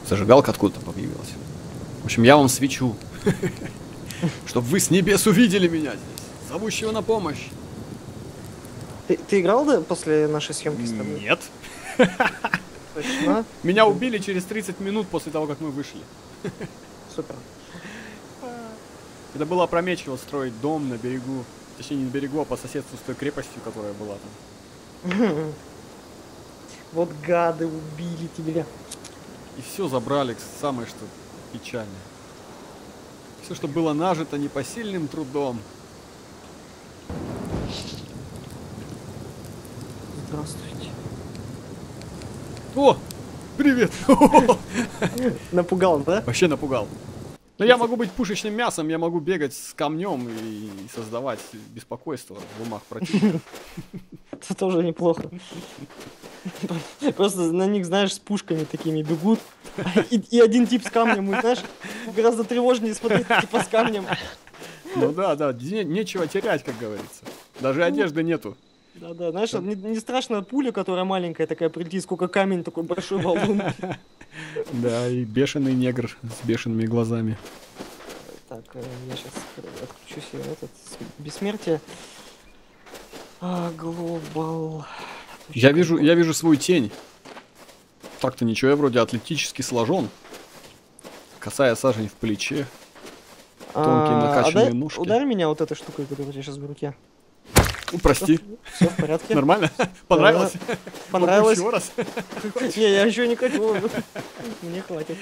Зажигалка откуда-то появилась. В общем, я вам свечу. Чтобы вы с небес увидели меня здесь, зовущего на помощь. Ты играл, да, после нашей съемки с тобой? Нет. Точно? Меня убили через 30 минут после того, как мы вышли. Супер. Это было опрометчиво строить дом на берегу. Точнее, не на берегу, а по соседству с той крепостью, которая была там. Вот гады убили тебя. И все забрали, самое что печальное. Все, что было нажито непосильным трудом. Здравствуйте. О! Привет! Напугал, да? Вообще напугал. Но я могу быть пушечным мясом, я могу бегать с камнем и создавать беспокойство в умах противника. Это тоже неплохо. Просто на них, знаешь, с пушками такими бегут. И один тип с камнем, и, знаешь, гораздо тревожнее смотреть типа с камнем. Ну да, нечего терять, как говорится. Даже одежды нету. Да, знаешь, не страшно пуля, которая маленькая такая, прийти, сколько камень такой большой валун. Да, и бешеный негр с бешеными глазами. Так, я сейчас отключу себе этот бессмертие. Глобал. Я вижу свою тень. Так-то ничего, я вроде атлетически сложен. Косая сажень в плече. Тонкие накачанные ножки. Ударь меня вот этой штукой, которая у тебя сейчас в руке. Прости. Все в порядке. Нормально? Понравилось? Понравилось. Еще раз? Не, я еще не хочу. Мне хватит.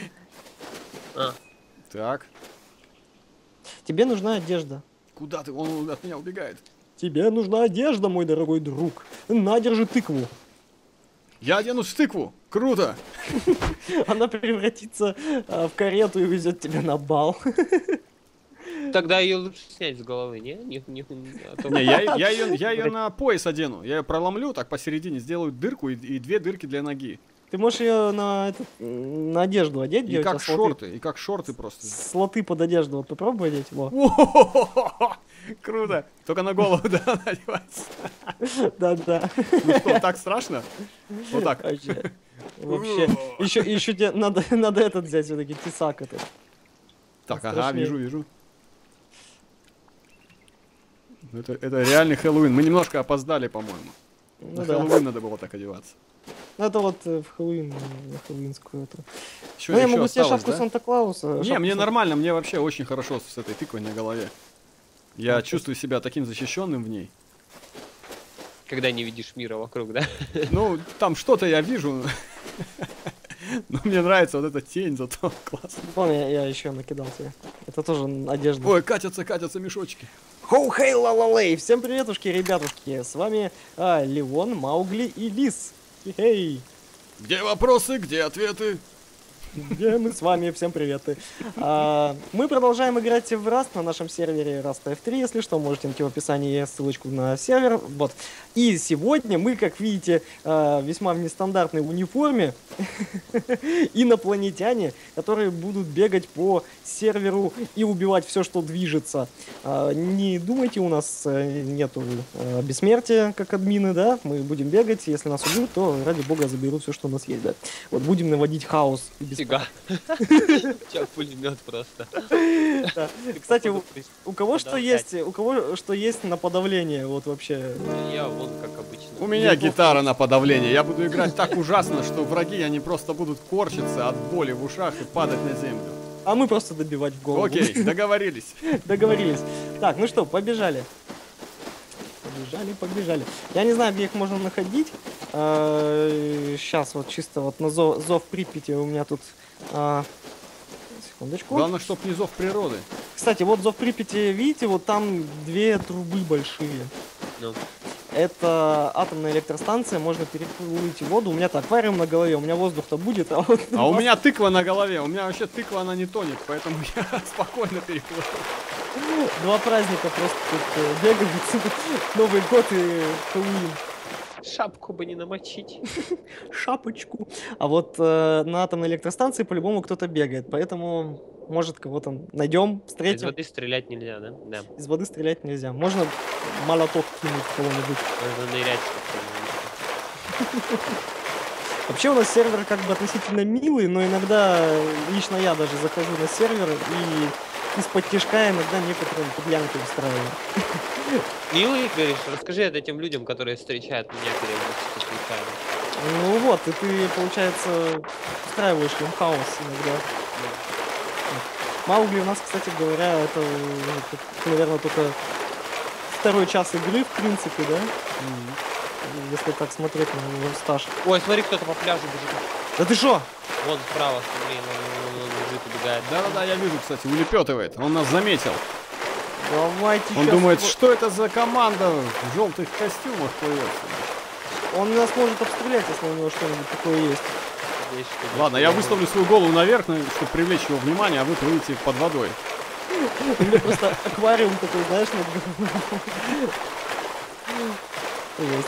Так. Тебе нужна одежда. Куда ты? Он от меня убегает. Тебе нужна одежда, мой дорогой друг. На, держи тыкву. Я оденусь в тыкву. Круто. Она превратится в карету и везет тебя на бал. Тогда ее лучше снять с головы, не? Я ее на пояс одену. Я ее проломлю так посередине, сделаю дырку и две дырки для ноги. Ты можешь ее на одежду одеть? И как шорты, просто. Слоты под одежду, вот попробуй одеть. Круто. Только на голову, да, надевается. Да. Ну что, так страшно? Вот так. Вообще. Еще тебе надо этот взять все-таки, тесак этот. Так, ага, вижу. Это реальный Хэллоуин. Мы немножко опоздали, по-моему. На Хэллоуин надо было так одеваться. Ну это вот в Хэллоуин, на хэллоуинскую эту. Еще, я могу себе шапку да? Санта-Клауса. Не, мне нормально, мне вообще очень хорошо с этой тыквой на голове. Я чувствую себя таким защищенным в ней. Когда не видишь мира вокруг, да? Ну, там что-то я вижу. Но мне нравится вот эта тень, зато классно. Помню, я еще накидал тебе. Это тоже одежда. Ой, катятся мешочки. Хоу-хей, ла-ла-лей! Всем приветушки, ребятушки! С вами Леон, Маугли и Лис. Хей! Где вопросы, где ответы? Где мы с вами? Всем приветы. Мы продолжаем играть в Rust на нашем сервере Rust F3. Если что, можете найти в описании ссылочку на сервер. Вот. И сегодня мы, как видите, весьма в нестандартной униформе инопланетяне, которые будут бегать по серверу и убивать все, что движется. Не думайте, у нас нету бессмертия, как админы, да? Мы будем бегать, если нас убьют, то ради бога заберут все, что у нас есть, да? Вот будем наводить хаос и беспорядок. У тебя пулемет просто. Кстати, у кого что есть на подавление, вот вообще. Я вон как обычно. У меня гитара на подавление. Я буду играть так ужасно, что враги, они просто будут корчиться от боли в ушах и падать на землю. А мы просто добивать в голову. Окей, договорились. Договорились. Так, ну что, побежали. Побежали. Я не знаю, где их можно находить. Сейчас вот чисто вот на зов Припяти у меня тут... Секундочку. Главное, чтоб не зов природы. Кстати, вот зов Припяти, видите, вот там две трубы большие. Ну. Это атомная электростанция, можно переплыть воду. У меня-то аквариум на голове, у меня воздух-то будет, а вот... А у меня тыква на голове, у меня вообще тыква, она не тонет, поэтому я спокойно переплыву. Два праздника просто тут бегают. Новый год и Хэллоуин. Шапку бы не намочить. Шапочку. А вот на атомной электростанции по-любому кто-то бегает, поэтому, может, кого-то найдем, встретим. Из воды стрелять нельзя, да? Да. Из воды стрелять нельзя. Можно молоток кинуть кого-нибудь. Можно нырять. Вообще у нас сервер как бы относительно милый, но иногда лично я даже захожу на сервер и из-под тишка иногда некоторым подлянки устраиваю. Милый, говоришь, расскажи это тем людям, которые встречают меня периодически случайно. Ну вот, и ты, получается, устраиваешь им хаос иногда. Маугли у нас, кстати говоря, это, наверное, только второй час игры, в принципе, да? Если так смотреть на его стаж. Ой, смотри, кто-то по пляжу бежит. Да ты шо? Вон справа, смотри, он бежит, убегает. Да-да-да, я вижу, кстати, улепетывает. Он нас заметил. Давайте Он щас думает, его- что это за команда в желтых костюмах плывет. Он нас может обстрелять, если у него что-нибудь такое есть. Здесь что-то Ладно, я есть. выставлю свою голову наверх, чтобы привлечь его внимание, а вы плывите под водой. У меня просто аквариум такой, знаешь, над головой. Есть.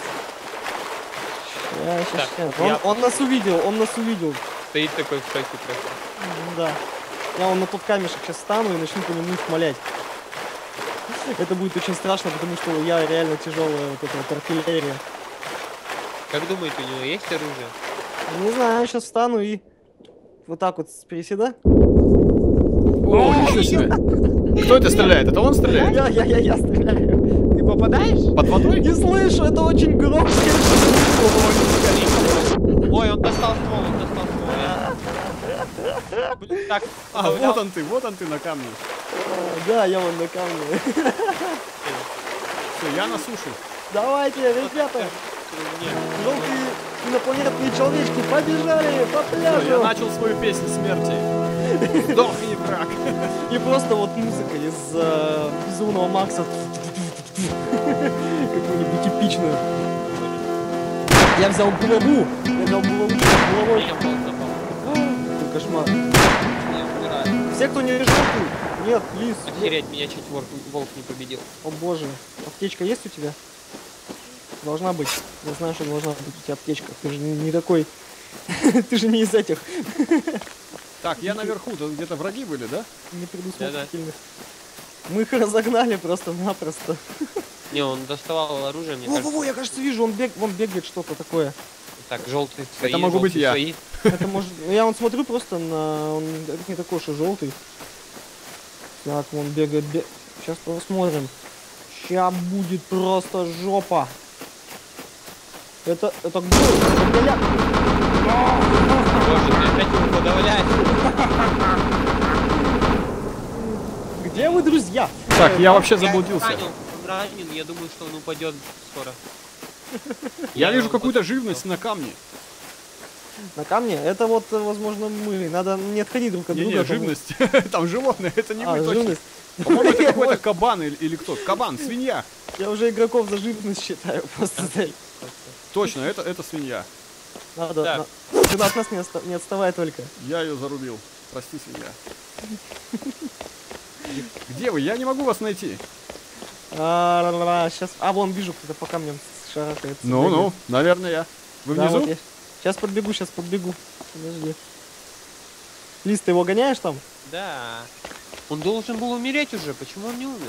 Щас. я- Он нас увидел, он нас увидел. Стоит такой в шоке просто. Да. Я вон на тот камешек сейчас стану и начну по нему их малять. Это будет очень страшно, потому что я реально тяжелая вот эта вот артиллерия. Как думаете, у него есть оружие? Не знаю, сейчас встану и вот так вот приседа. О, ничего себе. Кто это стреляет? Это он стреляет? Я стреляю. Ты попадаешь? Под водой? Не слышу, это очень громко. Ой, он достал ствол, Блин, так, А, вот он ты на камне. Да, я вон на камне. Все, я на суше. Давайте, ребята. Желтые инопланетные человечки побежали по Всё, я пляжу. начал свою песню смерти. Сдохни, враг. И просто вот музыка из Безумного Макса. Какую-нибудь эпичную. Я взял булаву. Я взял булаву с булавой. Я волк напал. Какой кошмар. Я умираю. Все, кто не желтый. Нет, лис. Охереть, меня чуть волк не победил. О боже. Аптечка есть у тебя? Должна быть. Я знаю, что должна быть у тебя аптечка. Ты же не такой. Ты же не из этих Так, я наверху. Тут где-то враги были, да? непредусмотрительных. Мы их разогнали просто-напросто. Не, он доставал оружие, мне кажется. Во-во-во, я, кажется, вижу, он бегает что-то такое. Так, желтый свои, Это могу быть желтый я. свои. Это может... ну, я вон смотрю просто на... Он не такой уж и желтый. Так, он бегает. Сейчас посмотрим. Сейчас будет просто жопа. Это кто? Это я. Боже, ты опять его подавляешь. Где вы, друзья? Так, я вообще Я заблудился. ранен, он ранен, я думаю, что он упадет скоро. Я вижу какую-то живность на камне. На камне? Это вот, возможно, мы. Надо не отходить друг от друга. Не-не, а то мы- живность. Там животное, это не А, мы точно. живность. По-моему, это какой-то кабан или кто? Кабан, свинья. Я уже игроков за живность считаю. Просто цель. Точно, это свинья. Надо. Так. Ты от нас не отставай только. Я ее зарубил. Прости, свинья. Где вы? Я не могу вас найти. Сейчас. А, вон вижу, кто-то по камням шарахается. Ну, наверное, я. Вы Да, внизу? вот я. Сейчас подбегу. Подожди. Лиз, ты его гоняешь там? Да. Он должен был умереть уже, почему он не умер?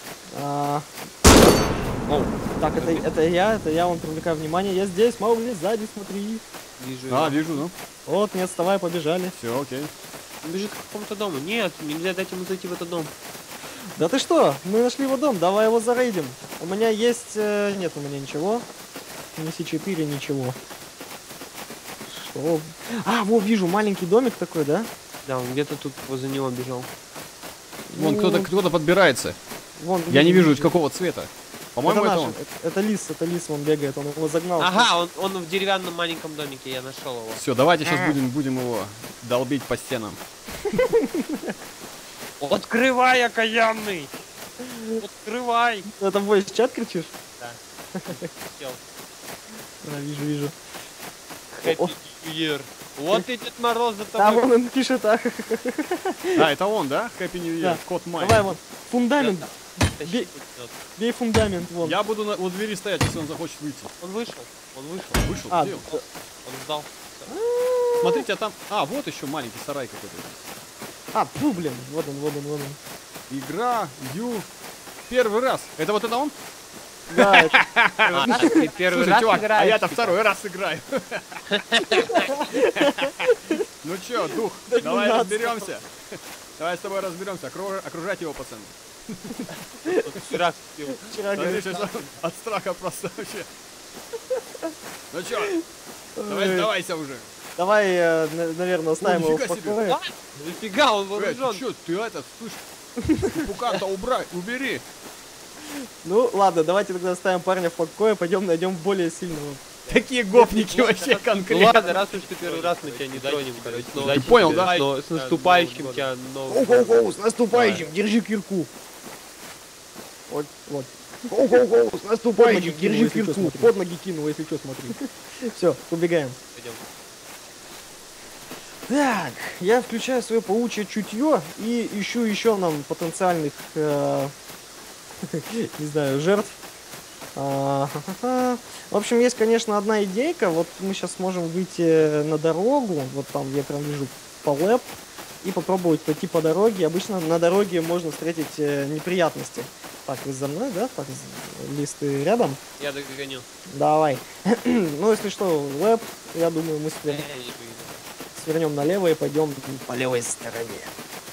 Оу, Так, это я, он привлекаю внимание. Я здесь, Маугли, сзади, смотри. Вижу. А, его. вижу, ну. Вот, не отставай, побежали. Все, окей. Он бежит к какому-то дому. Нет, нельзя дать ему зайти в этот дом. Да ты что? Мы нашли его дом, давай его зарейдим. У меня есть... Нет, у меня ничего. Неси 4, ничего. Что? А, вот вижу, маленький домик такой, да? Да, он где-то тут возле него бежал. Вон Ну, кто-то подбирается. Вон, Я не вижу, какого цвета. По-моему, это наш, он. это лис, он бегает, он его загнал. Ага, он в деревянном маленьком домике, я нашел его. Все, давайте сейчас будем его долбить по стенам. Открывай, окаянный! Открывай! Это в voice чат кричишь? Сел. Да, вижу. Happy New Year. Вот и Дед Мороз за Там тобой. он пишет, а. А, это он, да? Happy New Year, Да. кот Май. Давай вон, фундамент, Тащи бей. пулемет. бей фундамент, вон. Я буду у двери стоять, если он захочет выйти. Он вышел. Вышел, А, где он? Он сдал. Смотрите, а там... А, вот еще маленький сарай какой-то. фу, блин, вот он. Игра, Ю. Первый раз. Это вот это он? Да, это- Ты первый Слушай, раз чувак, а играешь? я-то второй раз играю. Ну чё, дух, давай 12. разберемся. Давай с тобой разберемся. Окружать его, пацаны. Вчера вчера, Смотри, говорит, сейчас он от страха просто вообще. Ну чё, давай ой, сдавайся уже. давай, наверное, оставим его в нифига себе. покое. Нифига, он Ты вооружен. чё, ты это, слышь, пукан-то убери. Ну, ладно, давайте тогда оставим парня в покое, пойдем найдем более сильного. Такие гопники вообще Ну конкретно. ладно, раз уж ты первый раз, мы тебя не тронем, короче. Удачи понял, тебе, да? но с наступающим тебя новым. Гоу-гоу-гоу, с наступающим, держи кирку. Вот, вот. Гоу-гоу-гоу, с наступающим, держи кирку. Под ноги кинул, если что, смотри. Все, убегаем. Пойдем. Так, я включаю свое паучье чутье и ищу еще нам потенциальных, не знаю, жертв. В общем, есть, конечно, одна идейка. Вот мы сейчас сможем выйти на дорогу. Вот там я прям вижу полэп. И попробовать пойти по дороге. Обычно на дороге можно встретить неприятности. Так, вы за мной, да? Так, Лиз, ты рядом? Я догоню. Давай. Ну, если что, лэп, я думаю, мы свернем налево и пойдем по левой стороне.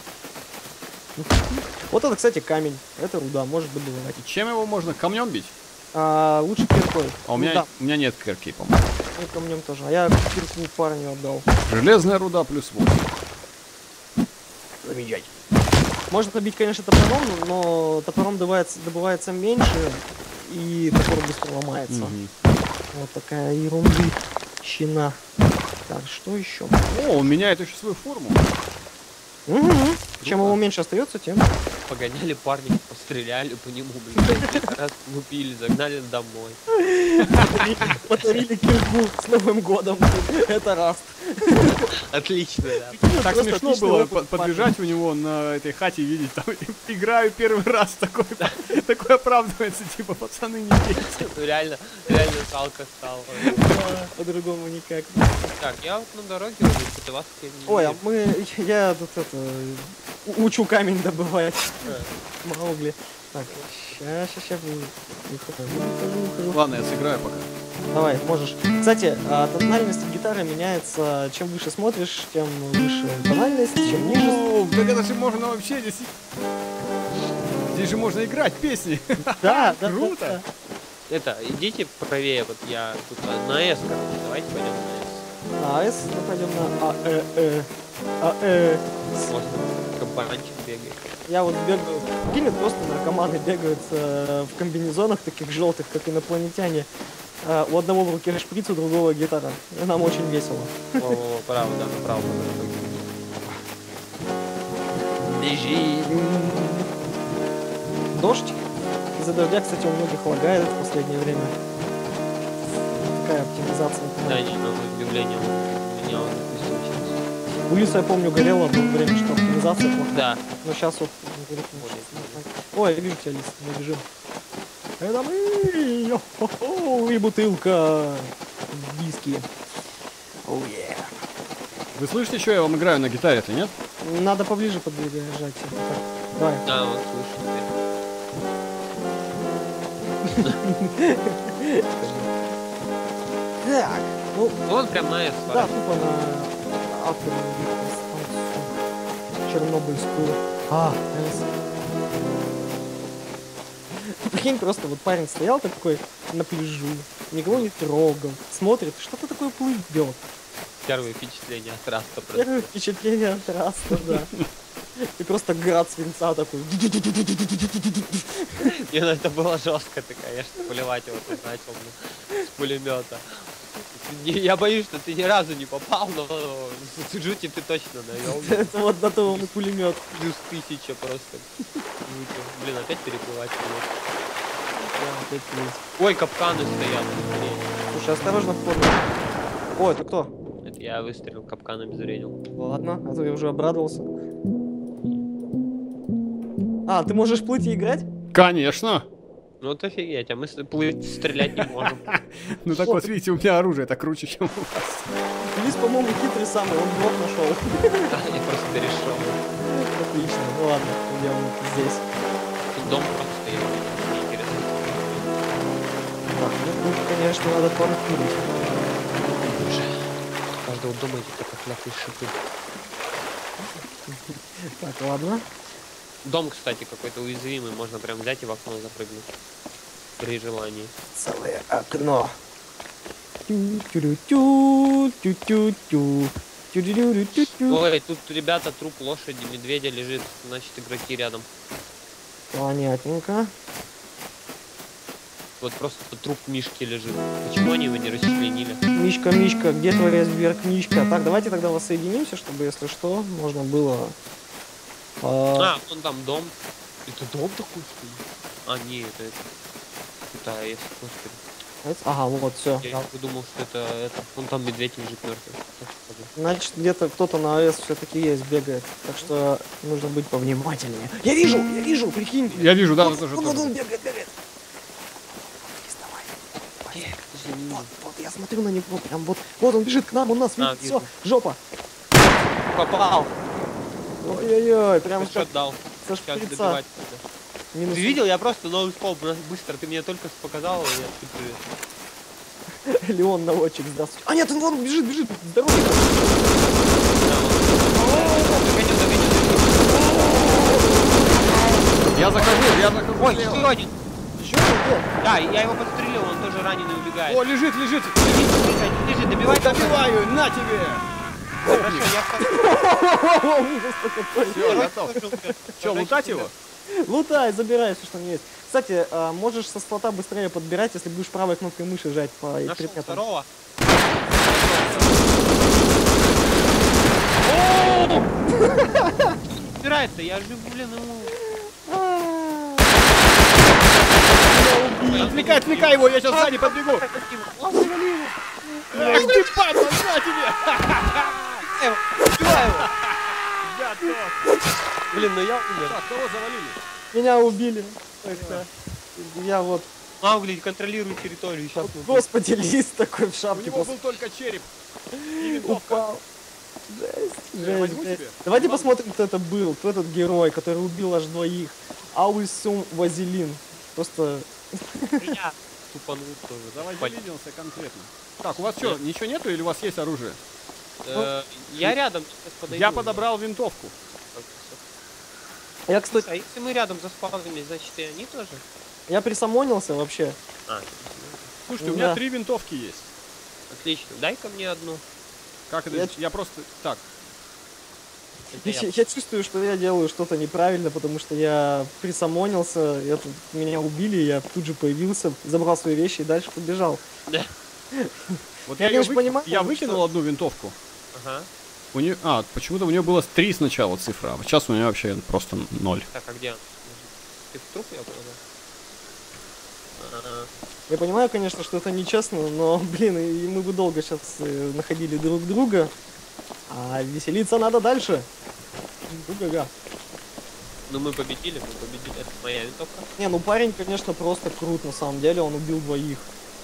Вот это, кстати, камень. Это руда, может добывать. И чем его можно? Камнем бить? Лучше киркой. А у Ну меня, да, у меня нет кирки, по-моему. и камнем тоже. А я кирку парню отдал. Железная руда плюс 8. Замечательно. Можно бить, конечно, топором, но топором добывается меньше, и топор быстро ломается. Вот такая ерундыщина. Так, что еще? О, он меняет еще свою форму. Угу. Чем его меньше остается, тем. Погоняли парни, постреляли по нему, блин. Раз купили, загнали домой. Подарили кирку с Новым годом. Это раз. Отлично, да. Так Просто смешно отличный было опыт, подбежать у него на этой хате и видеть, там, играю первый раз, такой оправдывается, типа, пацаны, не пейте. Ну, реально жалко стало. По-другому никак. Так, я вот на дороге уже, это вас я не Ой, а вижу. я тут учу камень добывать. Маугли. Так, сейчас выхожу. Ладно, я сыграю пока. Давай, можешь. Кстати, тональность гитары меняется. Чем выше смотришь, тем выше тональность, чем ниже. Ну, так это же можно вообще здесь... Здесь же можно играть песни. Да, Круто. Это, идите правее, вот я тут на S, короче, давайте пойдем на S. На АС, мы пойдем на Можно компанчик бегает. Я вот бегаю. Прикинь, просто наркоманы бегают в комбинезонах таких желтых, как инопланетяне. У одного в руке шприц, у другого гитара. И нам очень весело. О, право, да, направо. Бежи. Дождь. Из-за дождя, кстати, у многих лагает в последнее время. Такая оптимизация. Да, не, но объявление у меня он запустил сейчас. У Лиса, я помню, горело одно время, что оптимизация плохая. Да. Но сейчас вот... Ой, я вижу тебя, Лис, мы бежим. Это мы! Йо-хо-хо! И бутылка виски. Оу, yeah. Вы слышите, что я вам играю на гитаре-то, нет? Надо поближе подбежать. Давай. Да, вот слышу. Так, ну, Он прям на S. да, тупо на атомную станцию чернобыльскую. С. Прикинь, просто вот парень стоял такой на пляжу, никого не трогал, смотрит, что-то такое плывет. Первые впечатления от Раста. Первое впечатление от Раста, да. И просто град свинца такой. Не, ну это было жестко, ты, конечно, поливать его тут начал с пулемета. Я боюсь, что ты ни разу не попал, но жути ты точно навел. Это вот на то он и пулемет. Плюс 1000 просто. Блин, опять переплывать. Ой, капканы стоят. Слушай, осторожно, вход. О, это кто? Это я выстрелил, капканами зарядил. Ладно, а то я уже обрадовался. А, ты можешь плыть и играть? Конечно. Ну вот офигеть, а мы плыть, стрелять не можем. Ну так вот, видите, у меня оружие так круче, чем у вас. Лис, по-моему, хитрый самый, он блок нашел. Я просто перешел. Отлично, ну ладно, идем здесь. Тут дом просто стоит. Мне интересно. Тут, конечно, надо паркурить. Каждого дома эти как нахуй шипы. Так, ладно. Дом, кстати, какой-то уязвимый, можно прям взять и в окно запрыгнуть. При желании. Целое окно. Тю-тю-тю, тю-тю-тю. Тю-тю-тю-тю-тю. Ой, тут, ребята, труп лошади, медведя лежит, значит, игроки рядом. Понятненько. Вот просто труп Мишки лежит. Почему они его не расчленили? Мишка, Мишка, где твоя сберкнижка? Так, давайте тогда воссоединимся, чтобы, если что, можно было... А, вон там дом. Это дом такой, что ли? А, не, это... Китай, господи. Ага, вот, все. Я подумал, что это... Вон там медведь лежит мертвый. Значит, где-то кто-то на АЭС все-таки есть, бегает. Так что нужно быть повнимательнее. Я вижу, прикинь. Я вижу, да, Вот, тоже. вот, тоже. он бегает. Вот, я смотрю на него, прям вот он бежит к нам, он нас видит, все, вижу. жопа. Попал! Ой-ой-ой, прям Что дал? со Сейчас шприца. добивать. Минус. Ты видел? Я просто ноускоп быстро. Ты мне только показал, и я тут... Леон наводчик, здравствуйте. А нет, он вон бежит, здоровый. Я захожу. Ой, слева. еще один! Еще где? Да, я его подстрелил, он тоже раненый убегает. О, лежит. Лежи, добивай. Добиваю, на тебе. Хорошо, я Ужас какой. Все, готов. Че, лутать его? Лутай, забирай все, что у него есть. Кстати, можешь со слота быстрее подбирать, если будешь правой кнопкой мыши жать по нашел предметам. второго. Убирается, я же, блин, ему... Отвлекай его, я сейчас сзади подбегу. Эх ты, падла, на тебе. Убивай его! Готов. Блин, ну я умер. Так, кого завалили? Меня убили. Так-то. Я вот, Маугли, контролируй территорию, сейчас мы... господи, лист такой в У шапке него просто был только череп и винтовка. упал. Жесть, Я возьму жесть. себе? Давайте Ладно. посмотрим, кто это был, кто этот герой, который убил аж двоих. Ауисум Вазелин. Просто... Я тупанул тоже. Давайте Пойдем. виделся конкретно. Так, у вас что, ничего нету или у вас есть оружие? Я рядом, сейчас подойду. Я подобрал винтовку. Я, кстати, А если мы рядом заспавнились, значит и они тоже? я присамонился вообще. А, Слушайте, у меня Да. 3 винтовки есть. отлично. Дай-ка мне одну. Как это? Я- Я просто... Так, Это я. Я чувствую, что я делаю что-то неправильно, потому что я присамонился, меня убили, я тут же появился, забрал свои вещи и дальше побежал. Да. вот Я, её конечно, понимаю, я что- выкинул одну винтовку. Ага. У нее... почему-то у нее было 3 сначала цифра, а сейчас у нее вообще просто 0. Так, а где он? Ты в труп я понял? Я понимаю, конечно, что это нечестно, но, блин, и мы бы долго сейчас находили друг друга, а веселиться надо дальше. Уга-га. Ну мы победили. Это моя винтовка. Не, ну парень, конечно, просто крут, на самом деле, он убил двоих.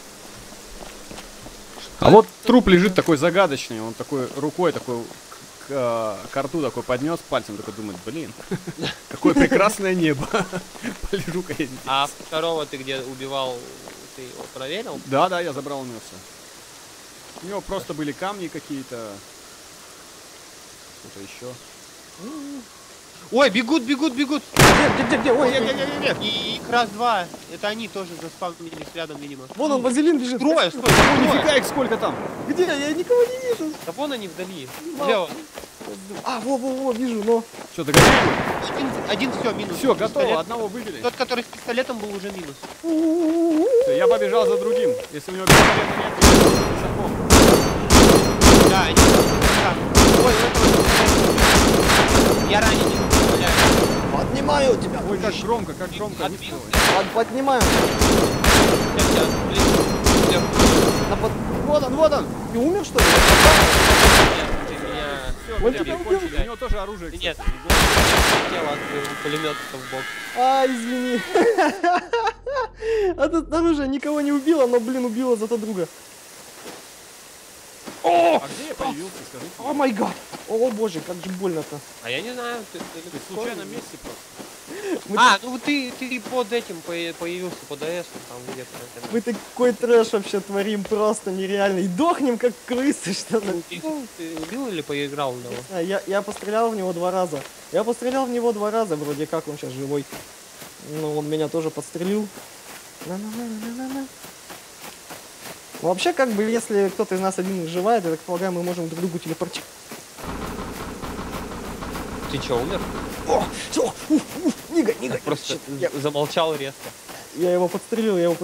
А вот труп лежит такой загадочный, он такой рукой такой к рту такой поднес пальцем, такой думает, блин, какое прекрасное небо. Полежу-ка я здесь. А второго ты где убивал? Ты его проверил? Да, я забрал у него все. У него просто были камни какие-то. Что-то еще. Ой, бегут! Где? Ой, Нет. И их раз-два. Это они тоже заспавнились рядом, видимо. вон он, Вазелин бежит. Трое, стой, О, трое. нифига их сколько там. Где? Я никого не вижу. Да вон они вдали. Мало. Слева. А, во, вижу, но... Что, догоняем? Один все, минус. Все, готово, Пистолет. одного выбили. Тот, который с пистолетом был, уже минус. Всё, я побежал за другим. Если у него пистолета нет, то я пешком. Да, они... Да. Ой, я ранен, не стреляю. Поднимаю тебя. Ой, как громко, не Отбил. стрелой. Поднимаю. Сейчас, блин. Вот он. Ты умер, что ли? Ты меня... Все, Он меня тебя прикончили. У него тоже оружие, Нет, кстати. тело от пулемета в бок. А, извини. А тут оружие никого не убило, но, блин, убило зато друга. О, А где я появился, скажите? О май гад! О боже, как же больно-то. А я не знаю, ты Ты в случайном месте просто. А, ну ты под этим появился, под АЭС, там где-то. Мы такой трэш вообще творим, просто нереальный. И дохнем, как крысы, что ли. Ты убил или поиграл в него? Я пострелял в него 2 раза. Я пострелял в него 2 раза, вроде как он сейчас живой. Ну, он меня тоже подстрелил. На-на-на-на-на-на. Вообще, как бы, если кто-то из нас один выживает, я так полагаю, мы можем друг другу телепортировать. Ты чё, умер? О, все, Нига. Просто Я замолчал резко. его подстрелил, Я его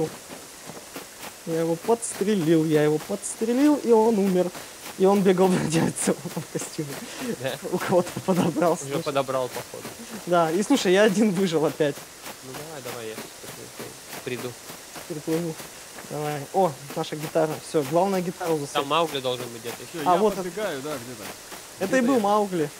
подстрелил, и он умер. И он бегал в радиационном костюме. Да. У кого-то подобрался. Уже подобрал, походу. Да, и слушай, я один выжил опять. Ну давай, я приду. Переплыву. Давай. О, наша гитара. Все, главная гитара засыпала. Там Маугли должен быть где-то. Всё, А, я вот подбегаю, да, где-то. Это и был Маугли.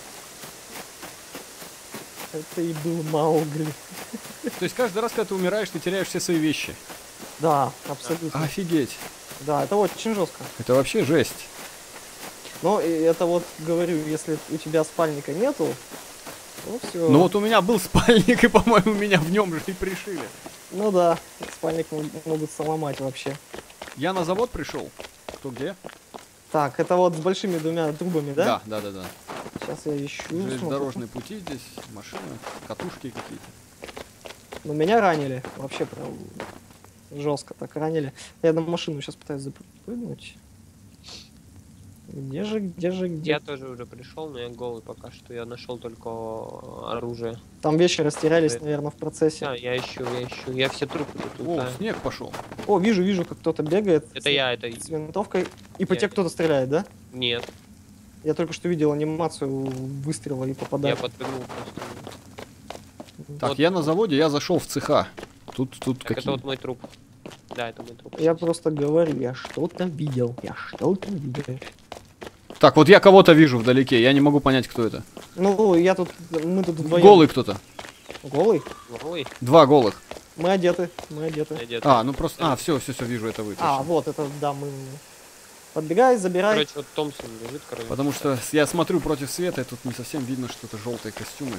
То есть каждый раз, когда ты умираешь, ты теряешь все свои вещи. Да, абсолютно. Офигеть. Да, это очень жестко. Это вообще жесть. Но и это вот, говорю, если у тебя спальника нету, то все. Ну вот у меня был спальник, и, по-моему, меня в нем же и пришили. Ну да, спальник могут сломать вообще. Я на завод пришел. Кто где? Так, это вот с большими 2 трубами, да? Да. Сейчас я ищу. Железнодорожные пути здесь, машины, катушки какие-то. Но меня ранили. Вообще прям жестко так ранили. Я на машину сейчас пытаюсь запрыгнуть. Где же? Я тоже уже пришел, но я голый пока что. Я нашел только оружие. Там вещи растерялись, наверное, в процессе. Да, я ищу. Я все трупы тут О, лутаю. снег пошел. О, вижу, как кто-то бегает. Это я, это... С винтовкой. И по Я тебе это. кто-то стреляет, да? Нет, Я только что видел анимацию выстрела и я попадания. подпрыгнул просто. Так, Вот. я на заводе, я зашел в цеха. Тут Так какие? это вот мой труп. Да, это мой труп. Я просто говорю, я что-то видел. Так, вот я кого-то вижу вдалеке, я не могу понять, кто это. Ну, мы тут вдвоем. Голый кто-то. Голый? Ой, 2 голых. Мы одеты. где-то. Ну просто. Все, вижу, это вы. А, точно. вот, это, да, мы... Подбегай, забирай. Короче, вот Томпсон лежит, короче. Потому что я смотрю против света, и тут не совсем видно, что это желтые костюмы.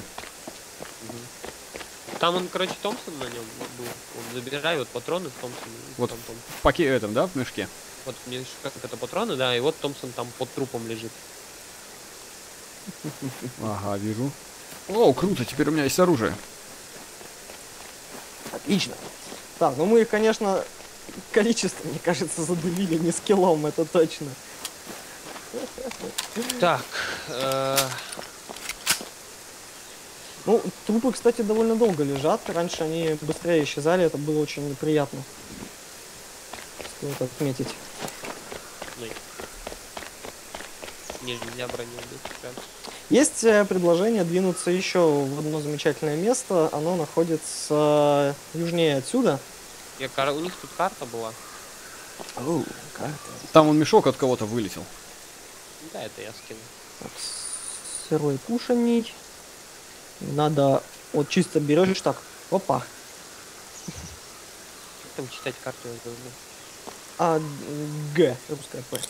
Там он, короче, Томпсон на нем был. Вот забирай вот патроны Томпсон. Вот. Там, Томпсон. В паке этом, да, в мешке? Вот мне как это патроны, да, и вот Томпсон там под трупом лежит. Ага, вижу. О, круто, теперь у меня есть оружие. Отлично. Так, ну мы их, конечно, количество, мне кажется, задавили не скиллом, это точно. Так, Ну, трупы, кстати, довольно долго лежат. Раньше они быстрее исчезали, это было очень неприятно. Стоит отметить. нельзя броню убить. Прям. Есть предложение двинуться еще в одно замечательное место. Оно находится южнее отсюда. У них тут карта была. Оу, карта. Там он мешок от кого-то вылетел. Да, это я скину. Так, сырой кушаний. Надо вот чисто берешь так. Опа. Как там читать карту я забыл. А, Г. Русская П.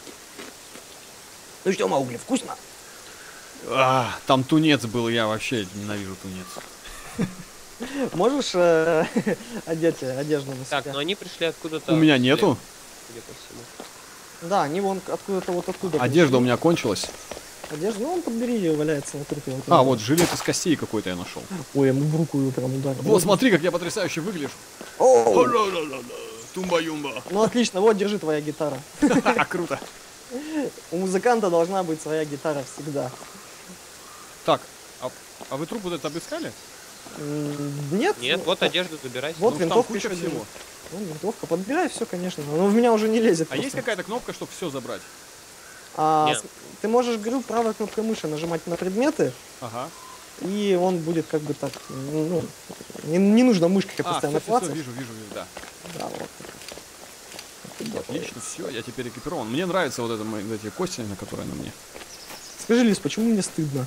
Ну что, Маугли, вкусно? Там тунец был, я вообще ненавижу тунец. Можешь одеть одежду на себя? Так, но они пришли откуда-то. У меня нету. Судя по всему. Да, они вон откуда-то вот оттуда. Одежда пришли. у меня кончилась. Одежда, ну он подбери ее, валяется на трупе. Вот жилет из костей какой-то я нашел. Ой, ему в руку ее прям ударил. Вот смотри, как я потрясающе выгляжу. О! Тумба-юмба. Ну отлично, вот держи твоя гитара. Круто. У музыканта должна быть своя гитара всегда. Так, а вы труп вот это обыскали? Нет? Нет, вот одежду забирай. Вот Ну, там винтовка куча еще всего. всего. Вон винтовка, подбирай все, конечно. Но в меня уже не лезет. А просто. есть какая-то кнопка, чтобы все забрать? Нет. Ты можешь, говорю, правой кнопкой мыши нажимать на предметы, Ага. и он будет как бы так, ну, не нужно мышкой постоянно все, клацать. вижу, да. Да, вот. Отлично, все, я теперь экипирован. Мне нравятся вот это мои эти кости, на которые на мне. Скажи, Лиз, почему мне стыдно?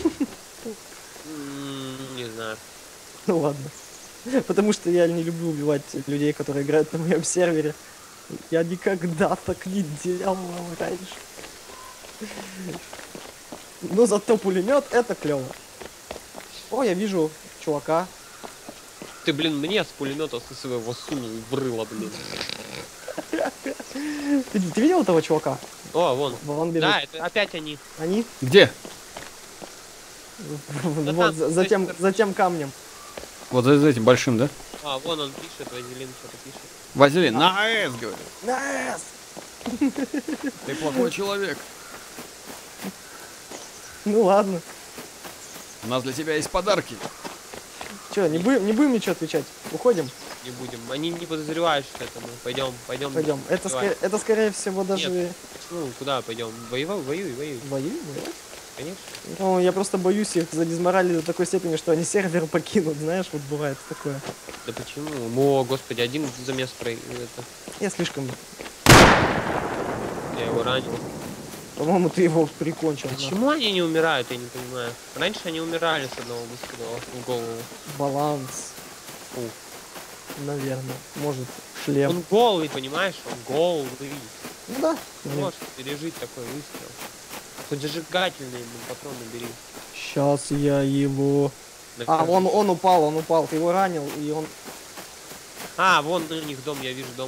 Не знаю. Ну ладно. Потому что я не люблю убивать людей, которые играют на моем сервере. Я никогда так не делал раньше. Но зато пулемет это клево. О, я вижу чувака. Ты, блин, мне с пулемета со своего сунул в рыло, блин. Ты видел этого чувака? О, вон. Вон бежит. Да, это опять они. Они? Где? Да Вот там, за тем камнем. Вот за этим большим, да? А, вон он пишет, Вазелин что-то пишет. Вазелин, на АЭС, говорит. Найс! Ты плохой человек. Ну ладно. У нас для тебя есть подарки. Че, не будем ничего отвечать? Уходим? Не будем. Они не подозревают, что это мы. Пойдем. Пойдем. Это скорее всего даже... Нет. Ну, куда пойдем? Воюй. Воюем? Конечно. Ну, я просто боюсь их задизморалить до такой степени, что они сервер покинут, знаешь, вот бывает такое. Да почему? О, господи, один замес это. Я слишком... Я его ранил. По-моему, ты его прикончил. Почему они не умирают, я не понимаю. Раньше они умирали с одного выстрела в голову. Баланс. Фу. Наверное. Может, шлем. Он голый, понимаешь? Он голый. Ну да. Не может пережить такой выстрел. Хоть зажигательные патроны бери. Сейчас я его... Да А, как же. он упал. Ты его ранил, и он... А, вон у них дом, я вижу дом.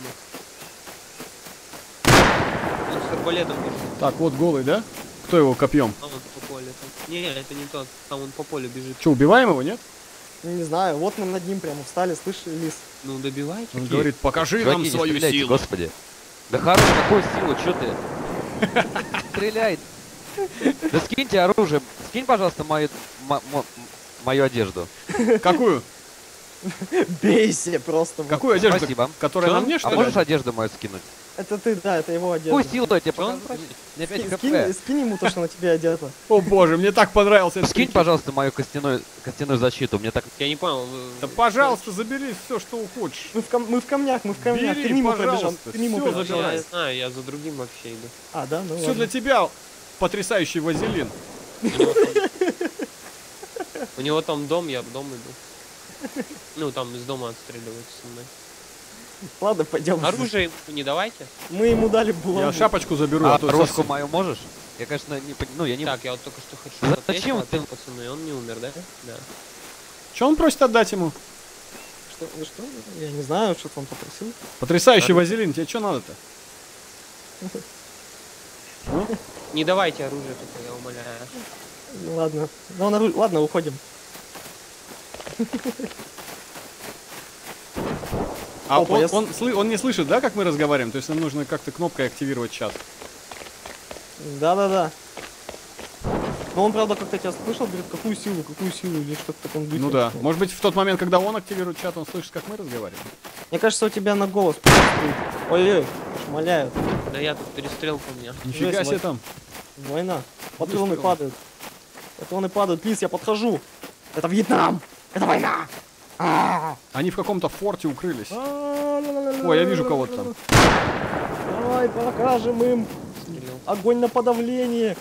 Он с арбалетом бежит. Так, вот голый, да? Кто его копьем? А он по полю. Не, это не тот. Там он по полю бежит. Че, убиваем его, нет? Не знаю, вот мы над ним прямо встали, слышишь, Лис? Ну, добивайте. Он говорит, покажи Чуваки, нам не свою стреляйте, силу. Господи. Да хорош, какую силу, чё ты? Стреляй. Да скиньте оружие. Скинь, пожалуйста, мою одежду. Какую? Бейся просто. Вот. Какую одежду? Спасибо. Которая Чё? на мне, что А ли? можешь одежду мою скинуть? Это ты, да, это его одежда. Какую силу я тебе Чё он покажу? просит? Мне 5 Скинь, хп. скинь ему то, что на тебе одето. О боже, мне так понравился этот Скинь, прикид. пожалуйста, мою костяную защиту. Мне так... Я не понял. Да пожалуйста, забери все, что хочешь. Мы в камнях. Бери, Ты мимо пробежал. пожалуйста, Ты мимо всё пробежал. забирай. Я не знаю, я за другим вообще иду. А, да? Ну Все ладно. для тебя, потрясающий Вазелин. У него там дом, я в дом иду. Ну, там из дома отстреливаются со мной. Ладно, пойдем. Оружие ему не давайте. Мы ему дали Я булаву. шапочку заберу, А а то рожку совсем- мою можешь? Я, конечно, не... Ну, я не... Так, я вот только что хочу. Да ответить, зачем а ты- тут, пацаны, он не умер, да? Да. Что он просит отдать ему? Что? Я не знаю, что он попросил. Потрясающий Вазелин, тебе что надо-то? Не давайте оружие только, я умоляю. Ну ладно. Ладно, уходим. А Опа, он не слышит, да, как мы разговариваем? То есть нам нужно как-то кнопкой активировать чат. Да. Но он, правда, как-то тебя слышал, говорит, какую силу, или что-то в таком духе. Ну да. Может быть, в тот момент, когда он активирует чат, он слышит, как мы разговариваем. Мне кажется, у тебя на голос стоит. Ой-ой, шмаляют. Да я тут перестрелка у меня. Нифига Жесть, себе там. Война. Патроны стрелы. падают. Лис, я подхожу. Это Вьетнам. Это война. Они в каком-то форте укрылись. Ой, я вижу кого-то там. Давай покажем им. Стрелял. Огонь на подавление.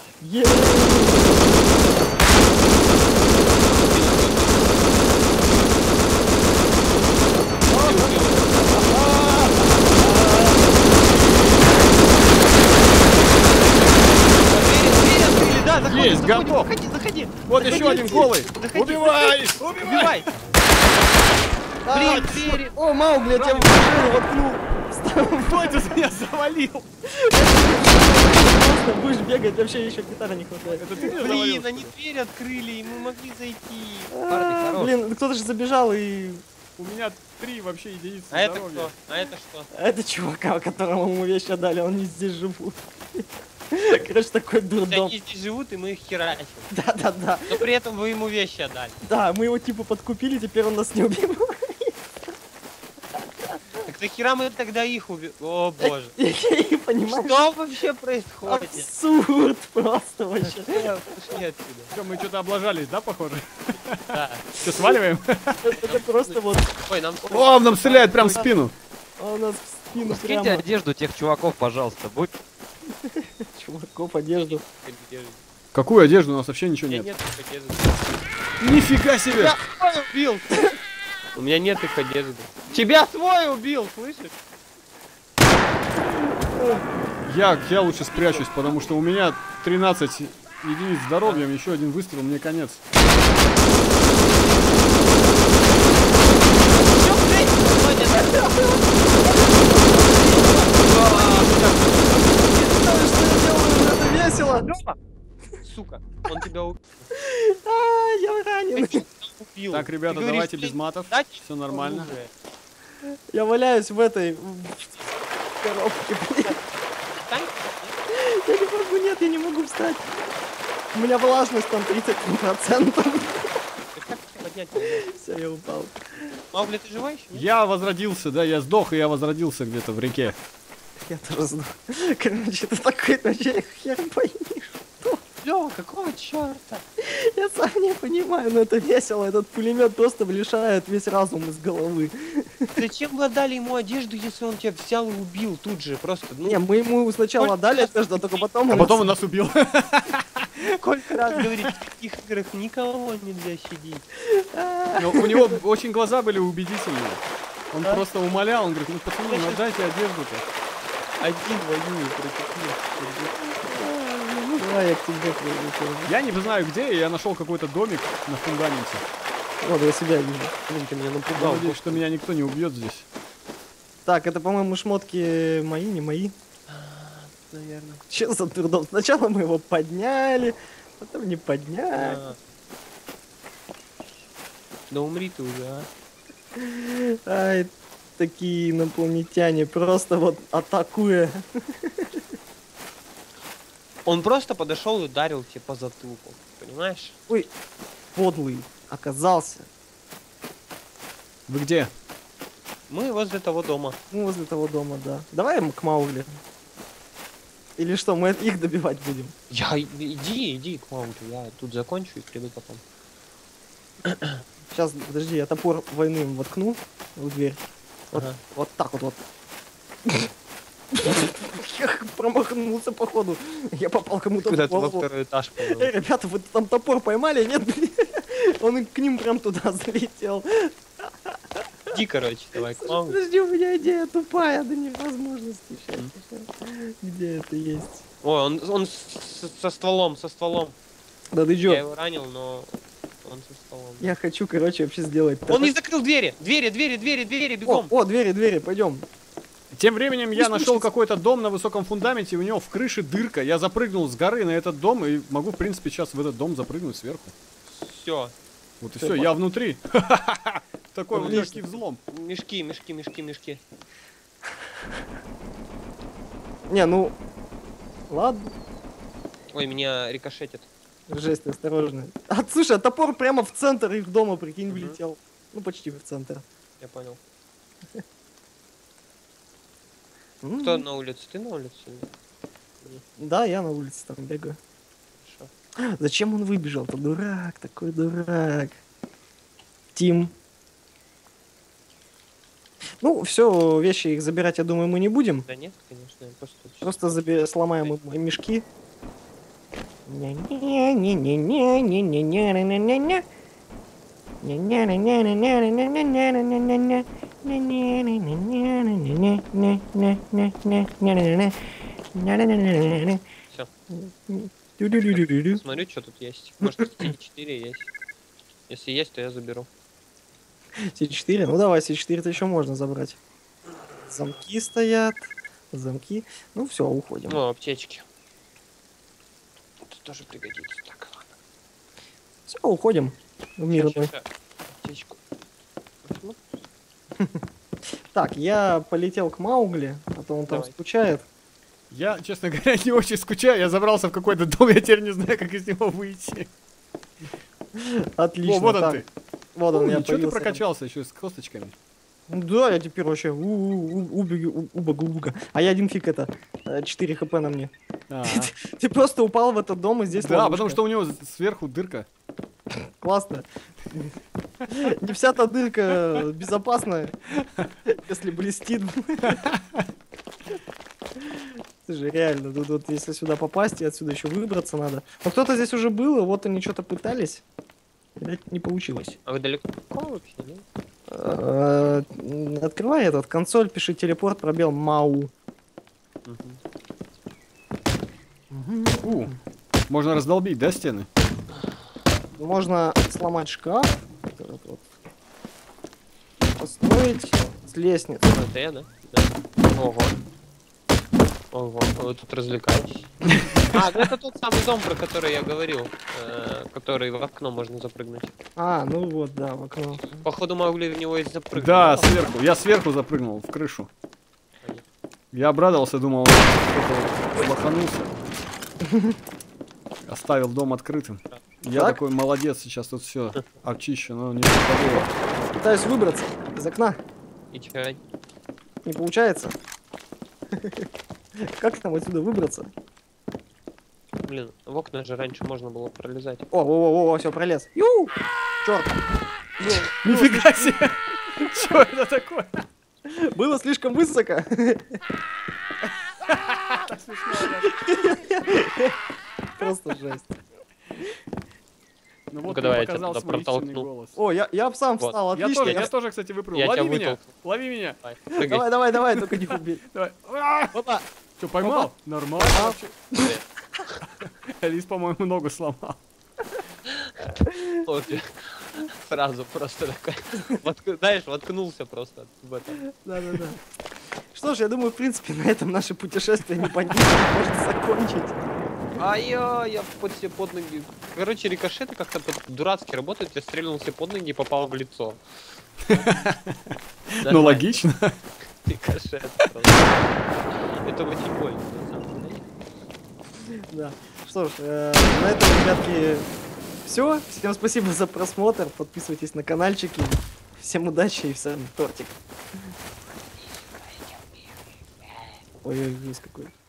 Дверь открыли, да, заходи, Есть, заходи, готов. заходи. Вот еще один голый. Убивай! Убивай. Блин, двери. О, Маугли, я тебя в машину воткнул. Кто это меня завалил? Просто будешь бегать, вообще еще гитары не хватает. Это ты меня Блин, завалил? они дверь открыли, и мы могли зайти. Парни, хорош. Блин, кто-то же забежал и... У меня 3 вообще единицы А это здоровья. кто? А это что? Это чувака, которому мы вещи отдали, он не здесь живут. Короче, такой дурдом. Они здесь живут, и мы их херачим. Да. Но при этом вы ему вещи отдали. Да, мы его типа подкупили, теперь он нас не убивает. Так нахера мы тогда их убили? О боже. И понимаешь? Что вообще происходит? Абсурд просто вообще. Пошли отсюда. Всё, мы что-то облажались, да, похоже? Да. Что, сваливаем? Это просто вот... Ой, нам О, нам стреляет прям в спину. Он нас в спину Скиньте прямо... одежду тех чуваков, пожалуйста. Будь... Чуваков, одежду. Какую одежду? У нас вообще ничего У меня нет. нет их одежды. Нифига себе! Я свой убил! У меня нет их одежды. Тебя свой убил, слышишь? Я лучше спрячусь, потому что у меня 13 единиц здоровья, еще один выстрел, мне конец. Это весело! Сука, он тебя убил. Я ранен. Так, ребята, давайте без матов. Все нормально. Я валяюсь в этой коробке, блин. Я не могу, нет, я не могу встать. У меня влажность там 33%. Все, я упал. Маугли, ты живой еще? Я возродился, да, я сдох, и я возродился где-то в реке. Я тоже сдох. Короче, это такой вообще хер пойми. Лёва, какого черта? Я сам не понимаю, но это весело. Этот пулемет просто лишает весь разум из головы. Зачем вы отдали ему одежду, если он тебя взял и убил тут же? Просто, ну... Не, мы ему сначала отдали одежду, а только потом... А потом он нас убил. Сколько раз говорить, в таких играх никого нельзя щадить. Но у него очень глаза были убедительные. Он просто умолял, он говорит, ну пацаны, ну отдайте одежду-то. Один воюет против них. Давай я к тебе приведу. Я не знаю где, и я нашел какой-то домик на фундаменте. Вот, я себя вижу. Блин, ты меня Я напугал. надеюсь, что меня никто не убьет здесь. Так, это, по-моему, шмотки мои, не мои. Наверное. Че за трудом? Сначала мы его подняли, потом не подняли. Да умри ты уже, а. Ай, такие инопланетяне, просто вот атакуя. Он просто подошел и ударил тебе по затылку, понимаешь? Ой, подлый оказался. Вы где? Мы возле того дома. Ну, возле того дома, да. Давай к Маугли. Или что, мы их добивать будем? Иди к Маугли, я тут закончу и приду потом. Сейчас, подожди, я топор войны им воткну в дверь. Вот, Ага. вот так вот. Я промахнулся, походу. Я попал кому-то в Куда-то во голову. второй этаж повел. Эй, ребята, вы там топор поймали? Нет, блин. Он к ним прям туда залетел. Иди, короче, давай к Маугли. Подожди, у меня идея тупая до невозможности. Сейчас. Где это есть? Ой, он со стволом. Да ты Я чё? его ранил, но он со стволом. Я хочу, короче, вообще сделать... Он не закрыл двери! Двери, бегом! О, двери, пойдем. Тем временем я нашел какой-то дом на высоком фундamenте, и у него в крыше дырка. Я запрыгнул с горы на этот дом и могу, в принципе, сейчас в этот дом запрыгнуть сверху. Все. Вот и все, я внутри. Такой вот Отлично. легкий взлом. Мешки. Не, ну... Ладно. Ой, меня рикошетит. Жесть, осторожно. Слушай, а топор прямо в центр их дома, прикинь, влетел. Ну, почти в центр. Я понял. Кто на улице? Ты на улице? Да, я на улице там бегаю. Хорошо. Зачем он выбежал-то? Дурак, такой дурак. Тим. Ну, все, вещи их забирать, я думаю, мы не будем. Да нет, конечно, я просто... Просто сломаем им мешки. Все. Тю-дю-дю-дю-дю. Смотрю, что тут есть. Может, C4 есть. Если есть, то я заберу. C4? Ну давай, C4-то еще можно забрать. Замки стоят. Замки. Ну все, уходим. Ну, аптечки. Это тоже пригодится. Так, ладно. Все, уходим. В мирный. Щас я аптечку возьму. Так, я полетел к Маугли, а то он там Давай. скучает. Я, честно говоря, не очень скучаю. Я забрался в какой-то дом, я теперь не знаю, как из него выйти. Отлично. О, вот он так. ты. Вот он, я Ничего ты появился. прокачался еще с косточками. Да, я теперь вообще убага-убага. А я один фиг это. 4 хп на мне. А. Ты просто упал в этот дом и здесь Да, ловушка. потому что у него сверху дырка. Классно. Не вся та дырка безопасная, если блестит. Слушай, реально, тут вот если сюда попасть, и отсюда еще выбраться надо. Но кто-то здесь уже был, и вот они что-то пытались. Видать, не получилось. А вы далеко вообще, да? Открывай этот консоль, пиши телепорт, пробел Мау. Можно раздолбить, да, стены? Можно сломать шкаф. Вот этот вот. Построить с лестницы. Это я, да? Да. Ого. Ого, вы тут развлекаетесь. А, ну это тот самый дом, про который я говорил. Который в окно можно запрыгнуть. А, ну вот, да, в окно. Походу Маугли в него и запрыгнул. Да, сверху. Я сверху запрыгнул в крышу. Я обрадовался, думал, что-то лоханулся. Оставил дом открытым. Я Так? такой молодец, сейчас тут все обчищу, но не попадало. Пытаюсь выбраться из окна. И чё? Не получается. Как там отсюда выбраться? Блин, в окна же раньше можно было пролезать. О, все, пролез. Ю! Черт! Нифига себе! Что это такое? Было слишком высоко. Просто жесть. Ну Ну-ка, давай я тебя показал туда свой истинный протолкну. голос. О, я б сам Вот. встал, Я отлично. тоже, кстати, выпрыгнул. Я тебя Лови меня! вытолкну. Лови меня! Давай, прыгай. Давай, только не убей. Давай. Опа. Что, поймал? Нормально. Привет. Лис, по-моему, ногу сломал. Вот я сразу просто такой, знаешь, воткнулся просто в этом. Да. Что ж, я думаю, в принципе, на этом наше путешествие непонятно можно закончить. Я себе под ноги. Короче, рикошеты как-то дурацки работают, я стрельнул себе под ноги и попал в лицо. Ну, логично. Рикошет просто. Это очень больно, на самом деле. Да. Что ж, на этом, ребятки, все. Всем спасибо за просмотр. Подписывайтесь на каналчики. Всем удачи и всем тортик. Ой, есть какой-то.